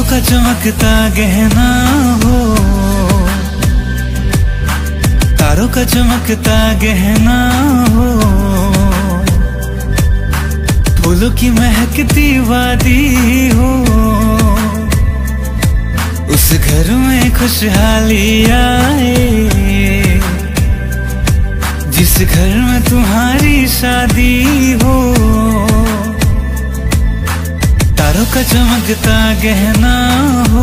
का चमकता गहना हो, तारों का चमकता गहना हो, फूलों की महकती वादी हो, उस घर में खुशहाली आए जिस घर में तुम्हारी शादी हो। तारों का चमकता गहना हो,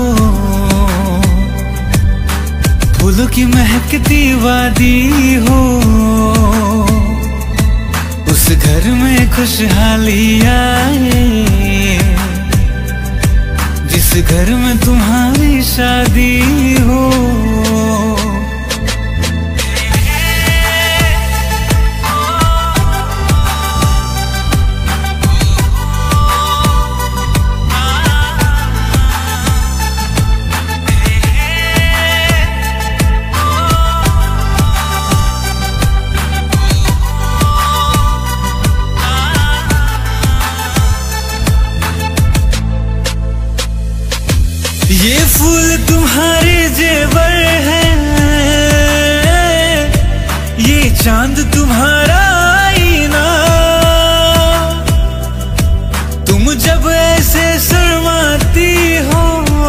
फूलों की महकती वादी हो, उस घर में खुशहाली आए जिस घर में तुम्हारी शादी हो। ये फूल तुम्हारे जेवर है, ये चांद तुम्हारा आईना, तुम जब ऐसे शर्माती हो,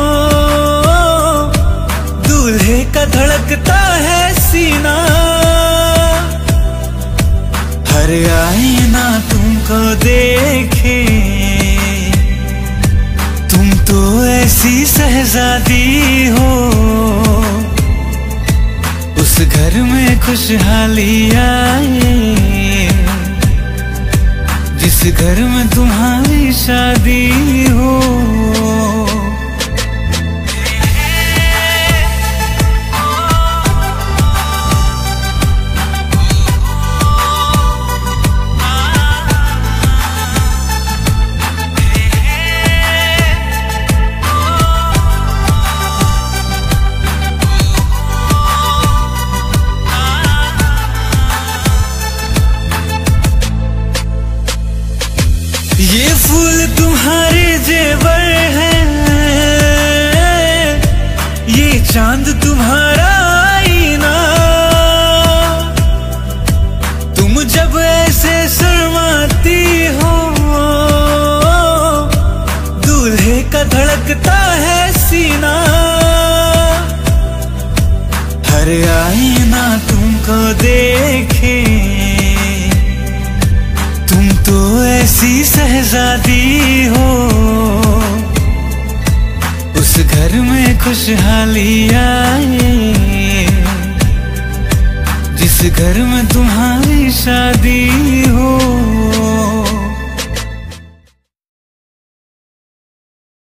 दूल्हे का धड़कता है सीना। हर आईना तुमको देखे, तुम तो ऐसी शहजादी हो, उस घर में खुशहाली आए जिस घर में तुम्हारी शादी हो। ये फूल तुम्हारे जेवर है, ये चांद तुम्हारा आईना, तुम जब ऐसे शर्माती हो, दूल्हे का धड़कता है सीना। हर आईना तुमको देखे, तुम तो ऐसी शहजादी हो, उस घर में खुशहाली आए जिस घर में तुम्हारी शादी हो।